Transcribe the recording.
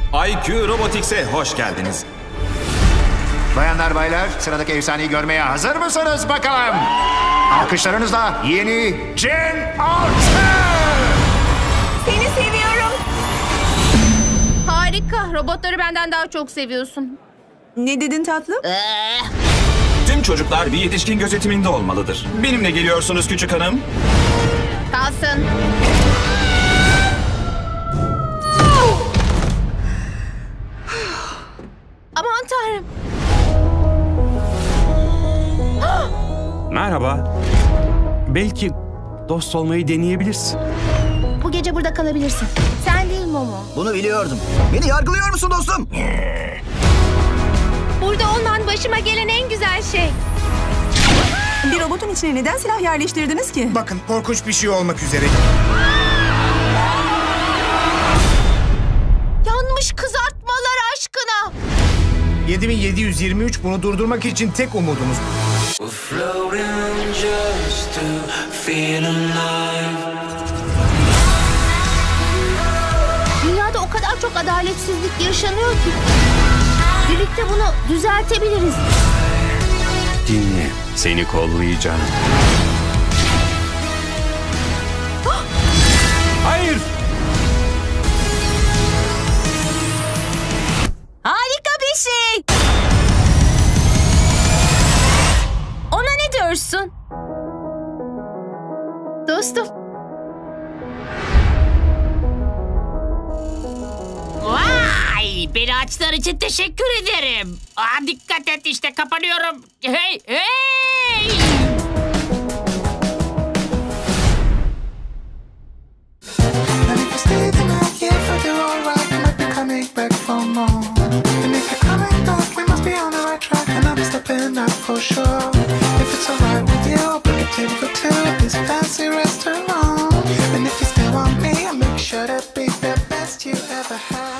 IQ Robotics'e hoş geldiniz. Bayanlar baylar, sıradaki efsaneyi görmeye hazır mısınız bakalım? Alkışlarınızla yeni Gen 6! Seni seviyorum. Harika. Robotları benden daha çok seviyorsun. Ne dedin tatlım? Tüm çocuklar bir yetişkin gözetiminde olmalıdır. Benimle geliyorsunuz küçük hanım. Kalsın. Aman tanrım. Merhaba. Belki dost olmayı deneyebilirsin. Bu gece burada kalabilirsin. Sen değil Momo. Bunu biliyordum. Beni yargılıyor musun dostum? Burada olman başıma gelen en güzel şey. Bir robotun içine neden silah yerleştirdiniz ki? Bakın korkunç bir şey olmak üzere. Yanmış kızartmalar aşkına. 7723 bunu durdurmak için tek umudumuz. Dünyada o kadar çok adaletsizlik yaşanıyor ki. Birlikte bunu düzeltebiliriz. Dinle, seni kollayacağım. Hayır! Harika bir şey. Ona ne diyorsun? Dostum. Vay! Beni açtığın için teşekkür ederim. Dikkat et işte kapanıyorum. Hey! Hey! And if you stay the night, yeah, if I do alright, I might be coming back for more. And if you're coming back, we must be on the right track, and I'm stepping up for sure. If it's alright with you, I'll book a table for two at this fancy restaurant. And if you still want me, I'll make sure to be the best you ever had.